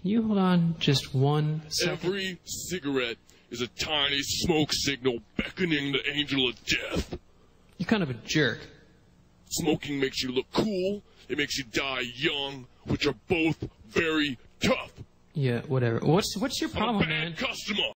Can you hold on just 1 second? Every cigarette is a tiny smoke signal beckoning the angel of death. You're kind of a jerk. Smoking makes you look cool. It makes you die young, which are both very tough. Yeah, whatever. What's your problem, I'm a bad man? customer.